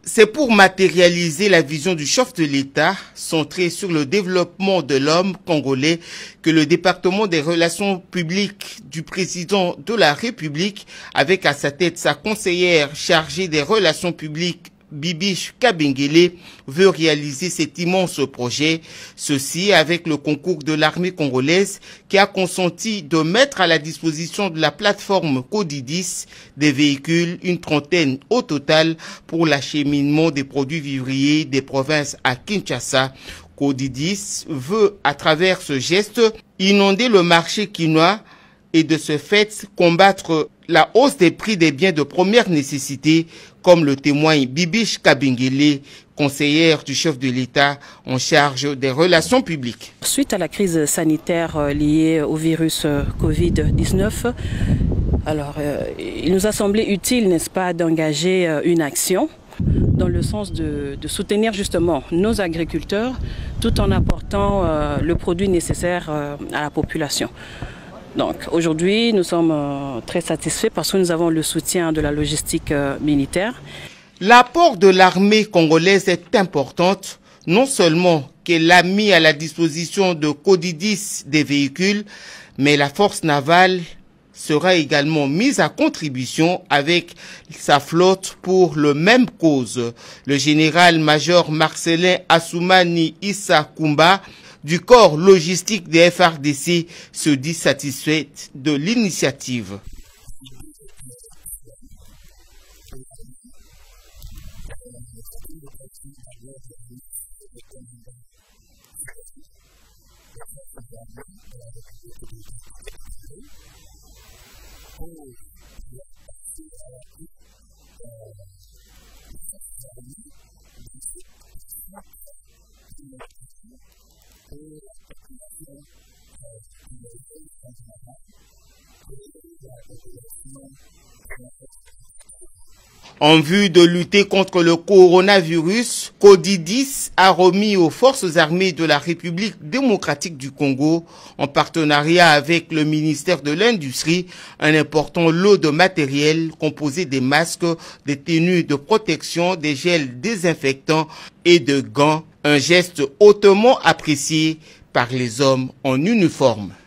C'est pour matérialiser la vision du chef de l'État, centrée sur le développement de l'homme congolais, que le département des relations publiques du président de la République, avec à sa tête sa conseillère chargée des relations publiques, Bibiche Kabengele, veut réaliser cet immense projet. Ceci avec le concours de l'armée congolaise qui a consenti de mettre à la disposition de la plateforme Codidis des véhicules, une trentaine au total, pour l'acheminement des produits vivriers des provinces à Kinshasa. Codidis veut, à travers ce geste, inonder le marché quinois et de ce fait combattre la hausse des prix des biens de première nécessité, comme le témoigne Bibiche Kabengele, conseillère du chef de l'État en charge des relations publiques. Suite à la crise sanitaire liée au virus Covid-19, il nous a semblé utile, n'est-ce pas, d'engager une action dans le sens de soutenir justement nos agriculteurs tout en apportant le produit nécessaire à la population. Donc aujourd'hui, nous sommes très satisfaits parce que nous avons le soutien de la logistique militaire. L'apport de l'armée congolaise est important, non seulement qu'elle a mis à la disposition de Codidis des véhicules, mais la force navale sera également mise à contribution avec sa flotte pour le même cause. Le général-major Marcelin Assoumani Issa Koumba du corps logistique des FARDC se dit satisfait de l'initiative. En vue de lutter contre le coronavirus, Codidis a remis aux forces armées de la République démocratique du Congo, en partenariat avec le ministère de l'Industrie, un important lot de matériel composé des masques, des tenues de protection, des gels désinfectants et de gants, un geste hautement apprécié par les hommes en uniforme.